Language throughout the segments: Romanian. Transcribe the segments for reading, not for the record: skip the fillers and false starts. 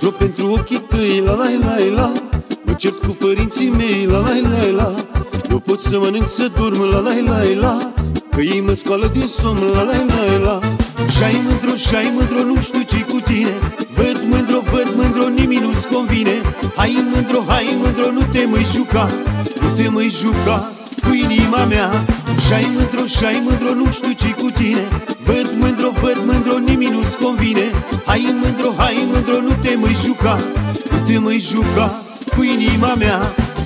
Într-o pentru ochii tăi, la la la la. Mă cert cu părinții mei, la la la la. Nu pot să mănânc, să dorm, la la la la. Că ei mă scoală din somn, la la la la. Și-ai mândro, nu știu ce cu tine. Văd mândro, nimic nu-ți convine. Hai mândro, nu te mai juca, nu te mai juca cu inima mea. Și-ai mândro, nu știu ce cu tine. Văd mândro, nimic nu-ți convine. Hai mândro, nu te mai juca, nu te mai juca cu inima mea.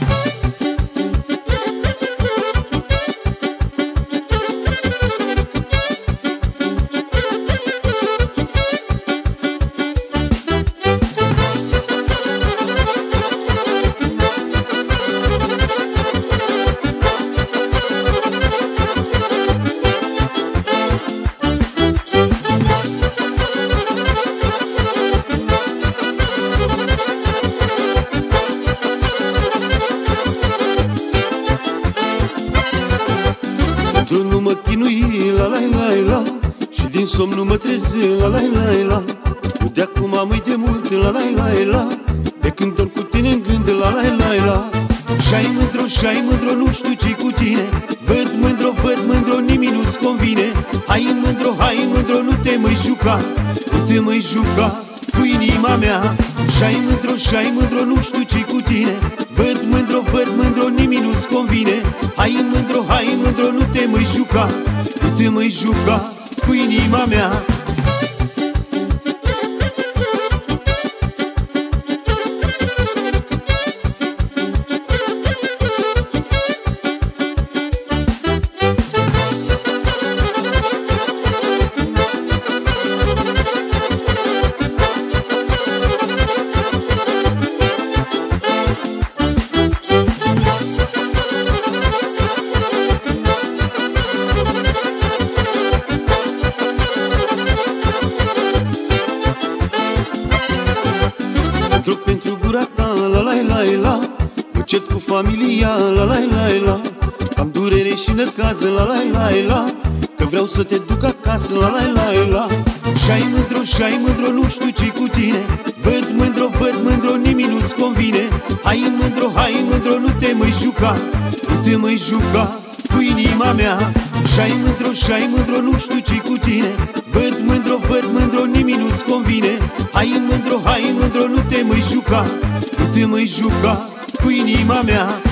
Într-un nu mă chinui, la la la la. Și din somn nu mă trezi, la la la la. Nu de acum mai de mult, la la la la. De când dorm cu tine în gând, la la la la. Și-ai mândro, nu știu ce cu tine. Văd mândro, nimic nu-ți convine. Hai mândro, nu te mai juca, nu te mai juca cu inima mea. Și-ai mândro, nu știu ce cu tine. Văd mândro, nimic nu-ți convine. Hai mândro, nu te mai juca, nu te mai juca cu inima mea. Într-o pentru gura ta, la la la la. Mă cert cu familia, la la la la. Am durere și năcaz, la la la la. Că vreau să te duc acasă, la la la la. Și-ai mândro, nu știu ce cu tine. Văd mândro, nimic nu-ți convine. Hai mândro, nu te mai juca, nu te mai juca cu inima mea. Și-ai mândro, nu știu ce cu tine. Văd mândro, nimic nu-ți convine. Hai mândro, nu te mai juca, nu te mai juca cu inima mea.